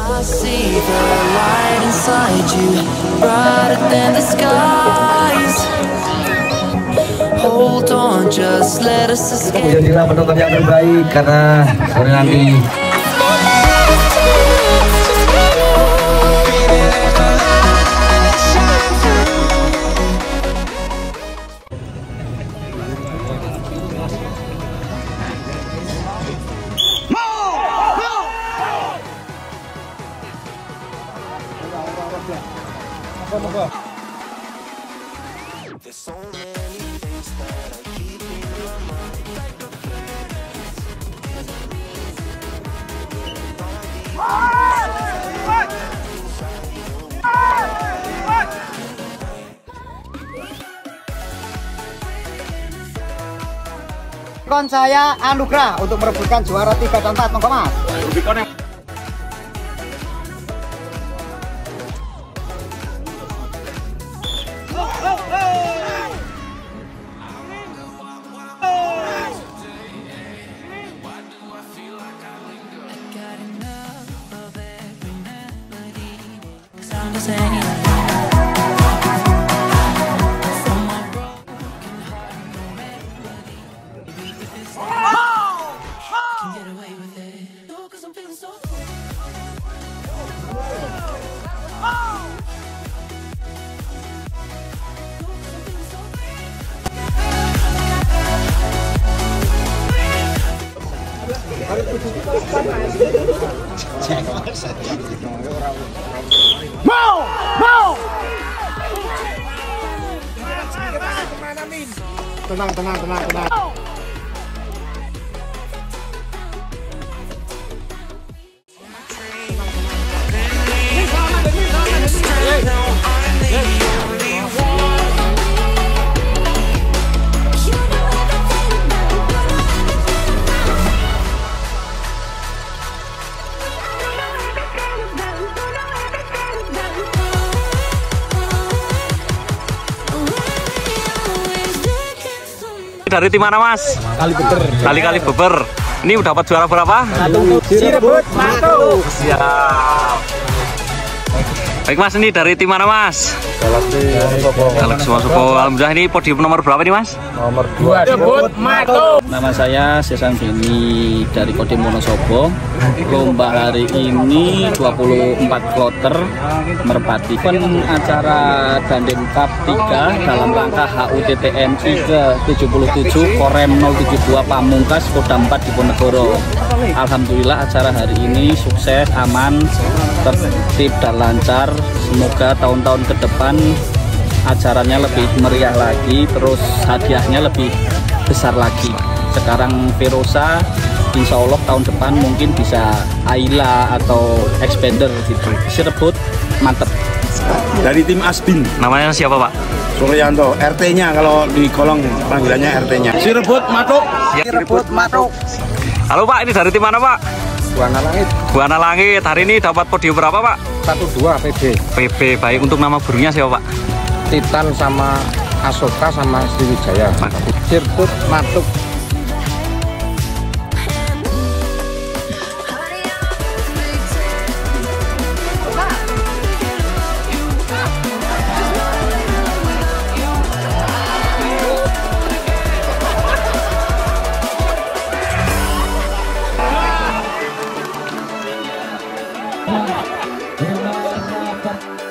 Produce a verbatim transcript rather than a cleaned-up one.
I see the light inside you, brighter than the skies. Hold on, just let us escape. Jadilah penonton yang terbaik karena sore nanti. Kon saya anugerah untuk merebutkan juara tiga dan empat, monggo Mas. Mau, mau. Tenang, tenang, tenang, tenang. Dari tim mana Mas? Kali beber. Kali-kali beber. Ini udah dapat juara berapa? Cirebut Matu. Siap. Baik Mas, ini dari tim mana Mas? Galaxy Wonosobo. Alhamdulillah, ini podium nomor berapa nih Mas? Nomor dua. Cirebut Matu. Nama saya Sesan Beni dari Kodim Wonosobo. Lomba hari ini dua puluh empat kloter merpati. Pen acara Dandim Cup tiga dalam rangka H U T T M I ke tujuh puluh tujuh Korem nol tujuh dua Pamungkas Koda empat Diponegoro. Alhamdulillah acara hari ini sukses, aman, tertib dan lancar. Semoga tahun-tahun ke depan acaranya lebih meriah lagi, terus hadiahnya lebih besar lagi. Sekarang Verosa, insya Allah tahun depan mungkin bisa Ayla atau Expander gitu. Cirebut mantep. Dari tim Asbin. Namanya siapa Pak? Suryanto. R T-nya kalau di kolong panggilannya R T-nya. Cirebut Matuk. Cirebut Matu. Halo Pak, ini dari tim mana Pak? Buana Langit. Buana Langit. Hari ini dapat podium berapa Pak? Satu dua P B. P B. Baik, untuk nama burungnya siapa Pak? Titan sama Asoka sama Sriwijaya. Cirebut Matuk. We'll